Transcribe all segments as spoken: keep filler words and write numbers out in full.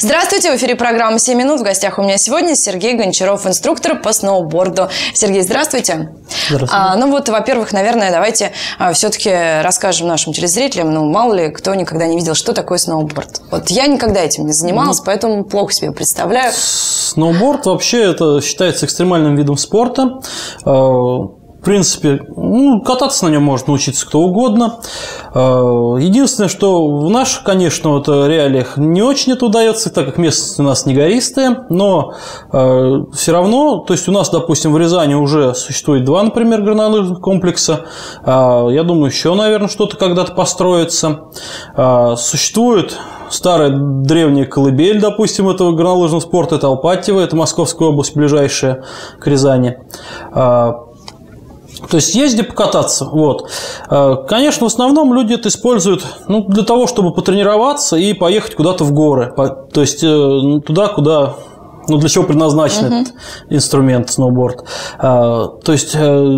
Здравствуйте, в эфире программа «семь минут». В гостях у меня сегодня Сергей Гончаров, инструктор по сноуборду. Сергей, здравствуйте. Здравствуйте. А, ну вот, во-первых, наверное, давайте а, все-таки расскажем нашим телезрителям, ну, мало ли кто никогда не видел, что такое сноуборд. Вот я никогда этим не занималась, mm-hmm. поэтому плохо себе представляю. Сноуборд вообще это считается экстремальным видом спорта. В принципе, ну, кататься на нем может научиться кто угодно. Единственное, что в наших, конечно, вот реалиях не очень это удается, так как местность у нас не гористая, но все равно, то есть у нас, допустим, в Рязани уже существует два, например, горнолыжных комплекса. Я думаю, еще, наверное, что-то когда-то построится. Существует старая древняя колыбель, допустим, этого горнолыжного спорта, это Алпатьево, это Московская область, ближайшая к Рязани. То есть езди покататься. Вот. Конечно, в основном люди это используют, ну, для того, чтобы потренироваться и поехать куда-то в горы. То есть туда, куда, ну, для чего предназначен uh-huh. этот инструмент сноуборд. То есть,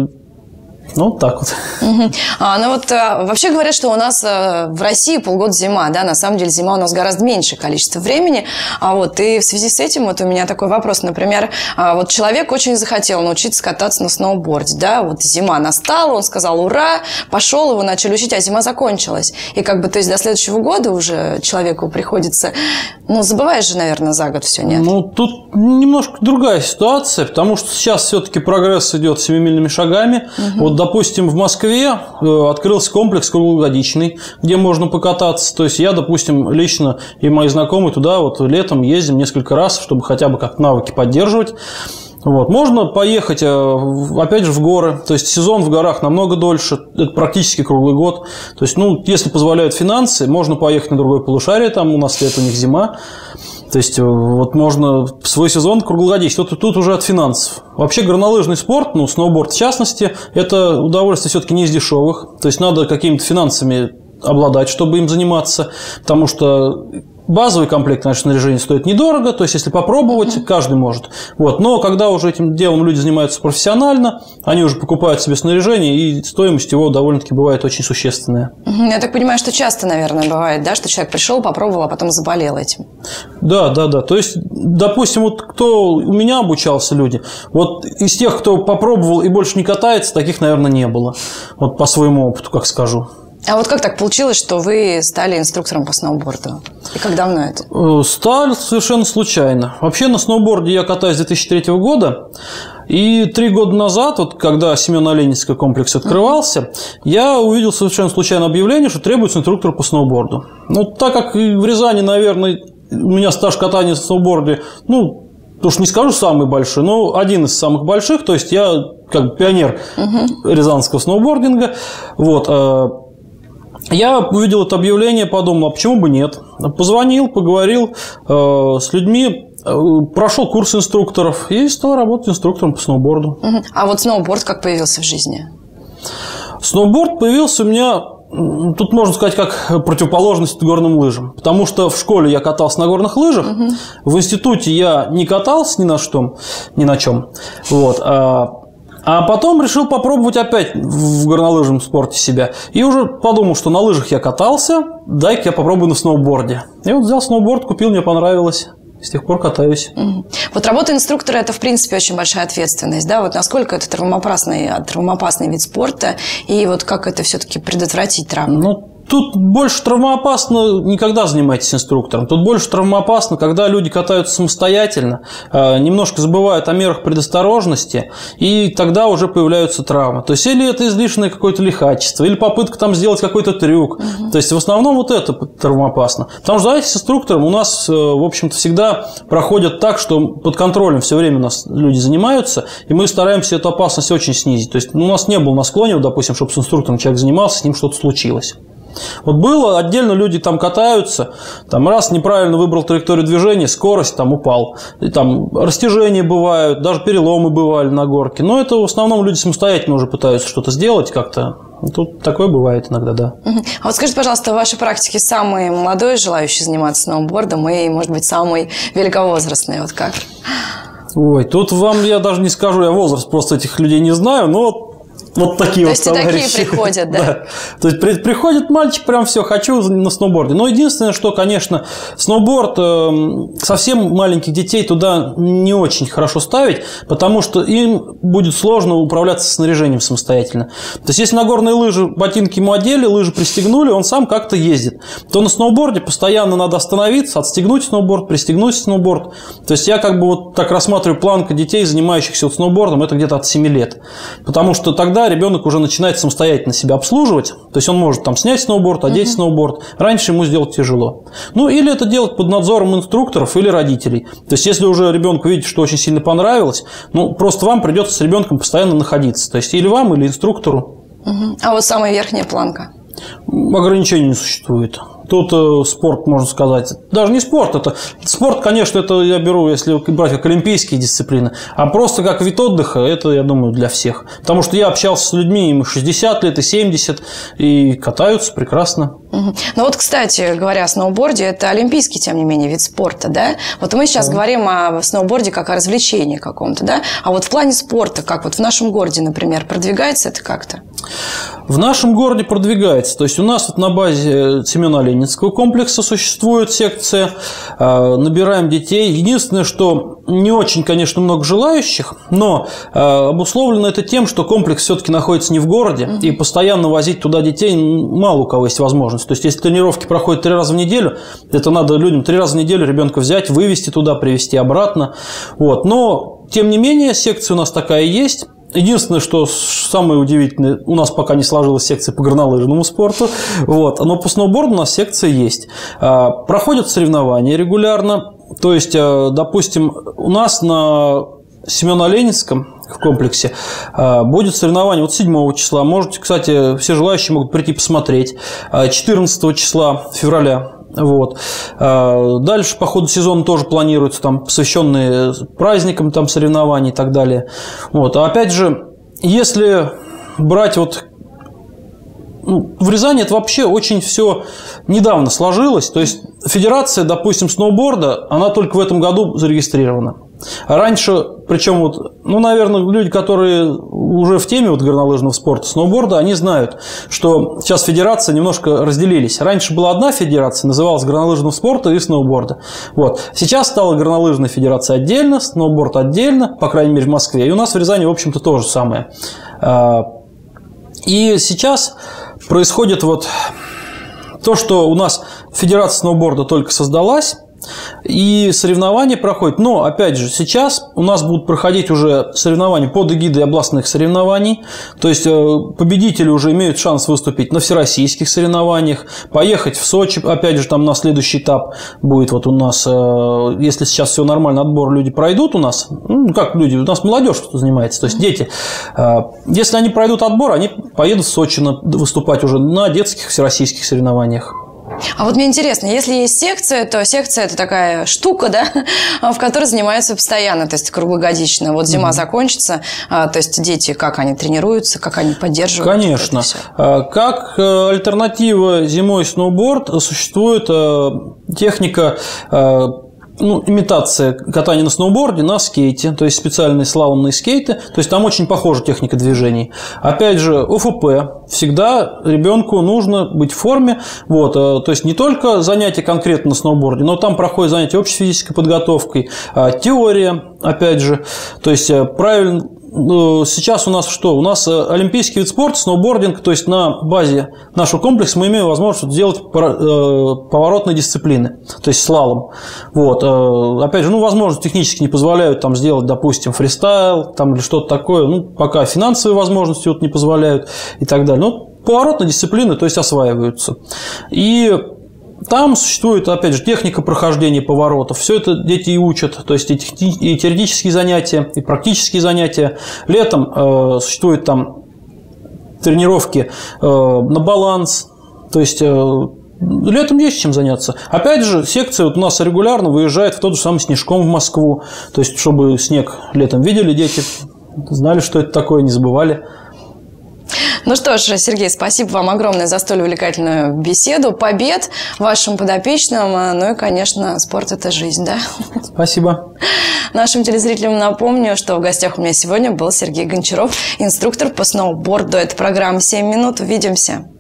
ну, так вот. Угу. А, ну вот а, вообще говорят, что у нас а, в России полгода зима, да, на самом деле зима у нас гораздо меньшее количество времени, а вот и в связи с этим вот у меня такой вопрос, например, а, вот человек очень захотел научиться кататься на сноуборде, да, вот зима настала, он сказал ура, пошел, его начали учить, а зима закончилась, и как бы, то есть до следующего года уже человеку приходится, ну, забываешь же, наверное, за год все, нет? Ну, тут немножко другая ситуация, потому что сейчас все-таки прогресс идет семимильными шагами, угу. Вот, допустим, в Москве открылся комплекс круглогодичный, где можно покататься. То есть я, допустим, лично и мои знакомые туда вот летом ездим несколько раз, чтобы хотя бы как навыки поддерживать. Вот. Можно поехать, опять же, в горы. То есть сезон в горах намного дольше, это практически круглый год. То есть, ну, если позволяют финансы, можно поехать на другое полушарие, там у нас лето, у них зима. То есть, вот можно свой сезон круглогодичный. Тут, тут уже от финансов. Вообще, горнолыжный спорт, ну, сноуборд в частности, это удовольствие все-таки не из дешевых. То есть, надо какими-то финансами обладать, чтобы им заниматься. Потому что базовый комплект нашего снаряжения стоит недорого. То есть, если попробовать, uh-huh. каждый может. Вот. Но когда уже этим делом люди занимаются профессионально, они уже покупают себе снаряжение, и стоимость его довольно-таки бывает очень существенная. Uh-huh. Я так понимаю, что часто, наверное, бывает, да, что человек пришел, попробовал, а потом заболел этим. Да, да, да. То есть, допустим, вот кто у меня обучался люди, вот из тех, кто попробовал и больше не катается, таких, наверное, не было. Вот по своему опыту, как скажу. А вот как так получилось, что вы стали инструктором по сноуборду? И как давно это? Стал совершенно случайно. Вообще на сноуборде я катаюсь с две тысячи третьего года. И три года назад, вот, когда Семено-Ленинский комплекс открывался, uh-huh. я увидел совершенно случайно объявление, что требуется инструктор по сноуборду. Ну, так как в Рязани, наверное, у меня стаж катания на сноуборде, ну, уж не скажу самый большой, но один из самых больших. То есть я как пионер uh-huh. рязанского сноубординга. Вот. Я увидел это объявление, подумал, а почему бы нет? Позвонил, поговорил э, с людьми, э, прошел курс инструкторов и стал работать инструктором по сноуборду. Uh-huh. А вот сноуборд как появился в жизни? Сноуборд появился у меня, тут можно сказать, как противоположность горным лыжам. Потому что в школе я катался на горных лыжах, uh-huh. в институте я не катался ни на что, ни на чем. Вот. А А потом решил попробовать опять в горнолыжном спорте себя. И уже подумал, что на лыжах я катался, дай-ка я попробую на сноуборде. И вот взял сноуборд, купил, мне понравилось. С тех пор катаюсь. Угу. Вот работа инструктора – это, в принципе, очень большая ответственность. Да? Вот насколько это травмоопасный, травмоопасный вид спорта, и вот как это все-таки предотвратить травму? Ну, тут больше травмоопасно никогда занимайтесь инструктором. Тут больше травмоопасно, когда люди катаются самостоятельно, немножко забывают о мерах предосторожности, и тогда уже появляются травмы. То есть, или это излишнее какое-то лихачество, или попытка там сделать какой-то трюк. Угу. То есть, в основном вот это травмоопасно. Потому что, знаете, с инструктором у нас, в общем-то, всегда проходит так, что под контролем все время у нас люди занимаются, и мы стараемся эту опасность очень снизить. То есть, ну, у нас не было на склоне, допустим, чтобы с инструктором человек занимался, с ним что-то случилось. Вот было, отдельно люди там катаются, там раз неправильно выбрал траекторию движения, скорость там упал, и там растяжения бывают, даже переломы бывали на горке, но это в основном люди самостоятельно уже пытаются что-то сделать как-то, тут такое бывает иногда, да. А вот скажите, пожалуйста, в вашей практике самый молодой желающий заниматься сноубордом и, может быть, самый великовозрастный, вот как? Ой, тут вам я даже не скажу, я возраст просто этих людей не знаю, но Вот такие То вот есть и товарищи. такие приходят, да? Да. То есть при, приходит мальчик, прям все, хочу на сноуборде. Но единственное, что, конечно, сноуборд э, совсем маленьких детей туда не очень хорошо ставить, потому что им будет сложно управляться снаряжением самостоятельно. То есть если на горные лыжи ботинки ему одели, лыжи пристегнули, он сам как-то ездит. То на сноуборде постоянно надо остановиться, отстегнуть сноуборд, пристегнуть сноуборд. То есть я как бы вот так рассматриваю планка детей, занимающихся вот сноубордом, это где-то от семи лет. Потому что тогда ребенок уже начинает самостоятельно себя обслуживать, то есть он может там снять сноуборд, одеть uh-huh. сноуборд. Раньше ему сделать тяжело. Ну, или это делать под надзором инструкторов или родителей. То есть, если уже ребенку видите, что очень сильно понравилось, ну, просто вам придется с ребенком постоянно находиться. То есть, или вам, или инструктору. Uh-huh. А вот самая верхняя планка? Ограничений не существует. Тут э, спорт, можно сказать. Даже не спорт. Это, спорт, конечно, это я беру, если брать как олимпийские дисциплины. А просто как вид отдыха, это, я думаю, для всех. Потому что я общался с людьми, им шестьдесят лет, и семьдесят, и катаются прекрасно. Угу. Ну вот, кстати, говоря о сноуборде, это олимпийский, тем не менее, вид спорта, да? Вот мы сейчас да. говорим о сноуборде как о развлечении каком-то, да? А вот в плане спорта, как вот в нашем городе, например, продвигается это как-то? В нашем городе продвигается. То есть, у нас вот на базе Семена Ленинского комплекса существует секция. Набираем детей. Единственное, что не очень, конечно, много желающих, но обусловлено это тем, что комплекс все-таки находится не в городе, uh-huh. и постоянно возить туда детей мало у кого есть возможность. То есть, если тренировки проходят три раза в неделю, это надо людям три раза в неделю ребенка взять, вывести туда, привезти обратно. Вот. Но, тем не менее, секция у нас такая есть. Единственное, что самое удивительное, у нас пока не сложилась секция по горнолыжному спорту, вот, но по сноуборду у нас секция есть. Проходят соревнования регулярно, то есть, допустим, у нас на Семено-Ленинском в комплексе будет соревнование вот седьмого числа. Можете, кстати, все желающие могут прийти посмотреть. четырнадцатого числа февраля. Вот. Дальше по ходу сезона тоже планируются там посвященные праздникам там, соревнований и так далее. Вот. А опять же, если брать вот ну, в Рязани это вообще очень все недавно сложилось. То есть федерация, допустим, сноуборда, она только в этом году зарегистрирована. А раньше, причем вот, ну, наверное, люди, которые уже в теме вот горнолыжного спорта, сноуборда, они знают, что сейчас федерации немножко разделились. Раньше была одна федерация, называлась горнолыжного спорта и сноуборда. Вот. Сейчас стала горнолыжная федерация отдельно, сноуборд отдельно, по крайней мере, в Москве. И у нас в Рязани, в общем-то, то же самое. И сейчас происходит вот то, что у нас федерация сноуборда только создалась, и соревнования проходят. Но, опять же, сейчас у нас будут проходить уже соревнования под эгидой областных соревнований. То есть, победители уже имеют шанс выступить на всероссийских соревнованиях, поехать в Сочи, опять же, там на следующий этап будет вот у нас, если сейчас все нормально, отбор люди пройдут у нас, ну, как люди, у нас молодежь занимается, то есть дети. Если они пройдут отбор, они поедут в Сочи выступать уже на детских всероссийских соревнованиях. А вот мне интересно, если есть секция, то секция – это такая штука, да, в которой занимаются постоянно, то есть круглогодично. Вот зима mm-hmm. закончится, то есть дети, как они тренируются, как они поддерживают? Конечно. Как альтернатива зимой сноуборд существует техника, ну, имитация катания на сноуборде на скейте, то есть специальные слаломные скейты, то есть там очень похожа техника движений. Опять же, ОФП, всегда ребенку нужно быть в форме, вот, то есть не только занятия конкретно на сноуборде, но там проходят занятия общей физической подготовкой, теория, опять же, то есть правильно. Сейчас у нас что? У нас олимпийский вид спорта, сноубординг, то есть на базе нашего комплекса мы имеем возможность сделать поворотные дисциплины, то есть слалом. Вот. Опять же, ну, возможности технически не позволяют там сделать, допустим, фристайл там, или что-то такое, ну, пока финансовые возможности вот не позволяют и так далее. Но поворотные дисциплины, то есть осваиваются. И там существует, опять же, техника прохождения поворотов. Все это дети и учат. То есть и теоретические занятия, и практические занятия. Летом э, существуют там тренировки э, на баланс. То есть э, летом есть чем заняться. Опять же, секция вот у нас регулярно выезжает в тот же самый Снежком в Москву. То есть, чтобы снег летом видели дети, знали, что это такое, не забывали. Ну что ж, Сергей, спасибо вам огромное за столь увлекательную беседу. Побед вашим подопечным. Ну и, конечно, спорт – это жизнь, да? Спасибо. Нашим телезрителям напомню, что в гостях у меня сегодня был Сергей Гончаров, инструктор по сноуборду. Это программа «семь минут». Увидимся.